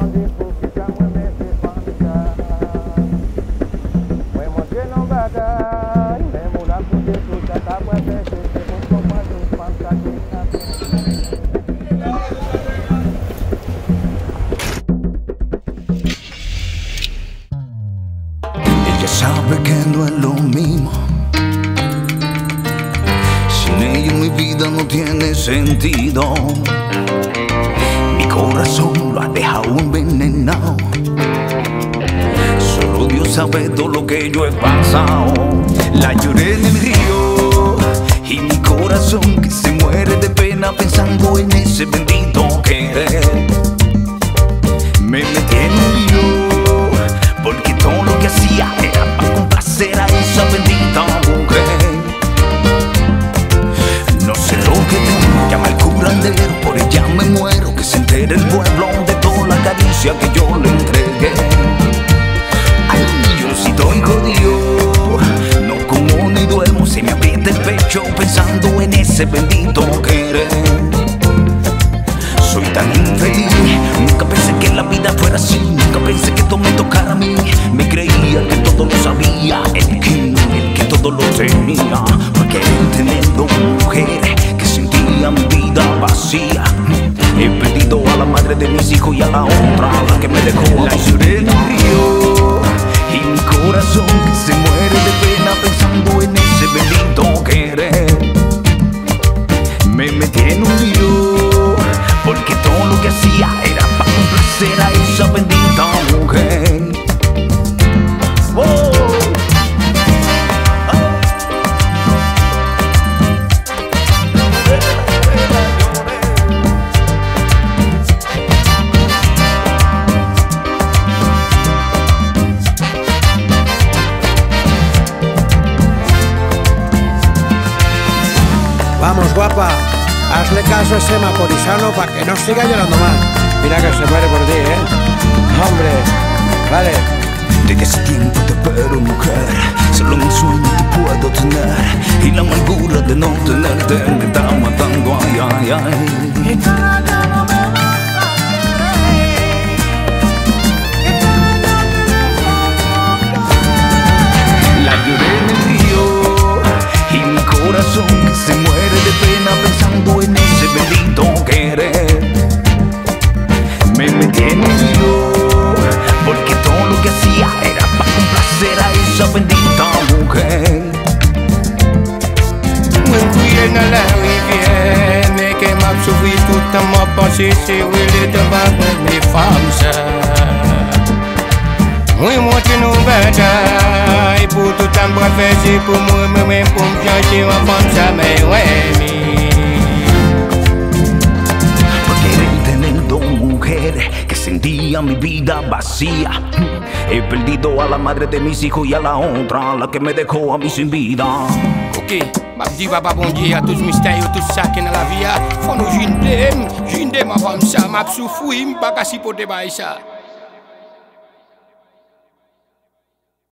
Ella sabe que no es lo mismo. Sin ella mi vida no tiene sentido. Mi corazón lo ha dejado envenenado. Solo Dios sabe todo lo que yo he pasado. La lloré en el río y mi corazón que se muere de pena pensando en ese bendito querer. Me metí en un lío porque todo lo que hacía era para complacer a esa bendita mujer. No sé lo que tengo, llama al curandero, por ella me muero, que se entere el pueblo de toda la caricia que yo le entregué. Ay, yo sí estoy jodido, no como ni duermo, se me aprieta el pecho pensando en ese bendito querer. Soy tan infeliz, nunca pensé que la vida fuera así, nunca pensé que esto me tocara a mí. Me creía que todo lo sabía, el que todo lo tenía, porque he tenido mujer que sentía mi vida vacía. He perdido a la madre de mis hijos y a la otra, la que me dejó. La lloré en el río y mi corazón que se muere de pena pensando en ese bendito querer. Me metí en un lío porque todo lo que hacía era para complacer a esa bendita mujer. Oh. Vamos, guapa, hazle caso a ese macorizano para que no siga llorando más. Mira que se muere por ti, ¿eh? Hombre, vale. Desde ese tiempo te espero, mujer, solo en mi sueño te puedo tener, y la amargura de no tenerte me está matando, ay, ay, ay. La lloré en el río y mi corazón que se muere de pena pensando en ese bendito querer. Me metí en un lío porque todo lo que hacía era para complacer a esa bendita mujer. Mwen kouye nan la rivye, men ke map soufri toutan map panse se wile te bagwen me fam sa. Mwen monte nou batay pou toutan bra fese pou mwen pou m'chante an fam sa men wemi. Porque he tenido mujer que sentía mi vida vacía. He perdido a la madre de mis hijos y a la otra, la que me dejó a mí sin vida. Ok, map di papa bon Dieu a tous mystère, tout ça qui dans la vie, faut nous jindem a fam sa, map soufri, m'pa ka sipote bay sa.